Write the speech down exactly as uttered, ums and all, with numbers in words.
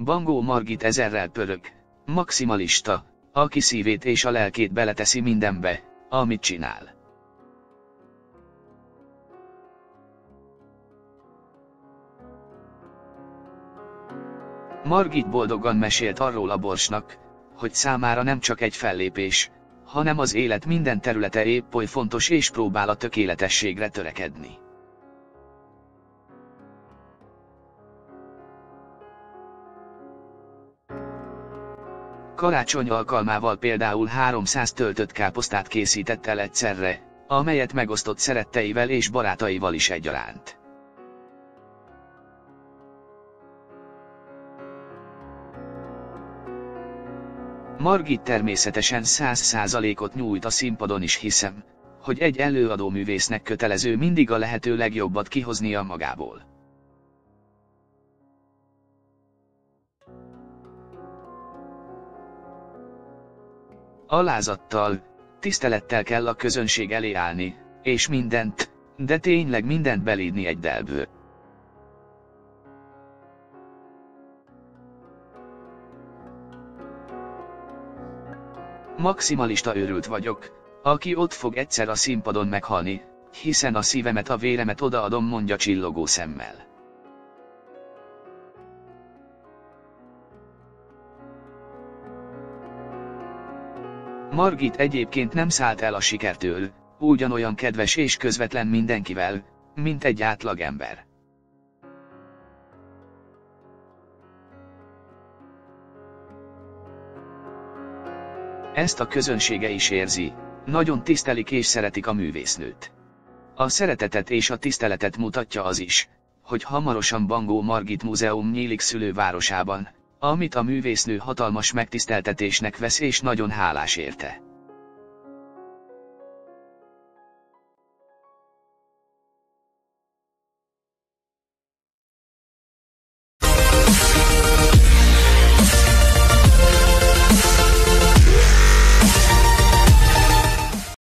Bangó Margit ezerrel pörög. Maximalista, aki szívét és a lelkét beleteszi mindenbe, amit csinál. Margit boldogan mesélt arról a Borsnak, hogy számára nem csak egy fellépés, hanem az élet minden területe épp oly fontos és próbál a tökéletességre törekedni. Karácsony alkalmával például háromszáz töltött káposztát készített el egyszerre, amelyet megosztott szeretteivel és barátaival is egyaránt. Margit természetesen száz százalékot nyújt a színpadon is, hiszem, hogy egy előadó művésznek kötelező mindig a lehető legjobbat kihoznia magából. Alázattal, tisztelettel kell a közönség elé állni, és mindent, de tényleg mindent belídni egy dalből. Maximalista őrült vagyok, aki ott fog egyszer a színpadon meghalni, hiszen a szívemet, a véremet odaadom, mondja csillogó szemmel. Margit egyébként nem szállt el a sikertől, ugyanolyan kedves és közvetlen mindenkivel, mint egy átlagember. Ezt a közönsége is érzi, nagyon tisztelik és szeretik a művésznőt. A szeretetet és a tiszteletet mutatja az is, hogy hamarosan Bangó Margit Múzeum nyílik szülővárosában, amit a művésznő hatalmas megtiszteltetésnek vesz és nagyon hálás érte.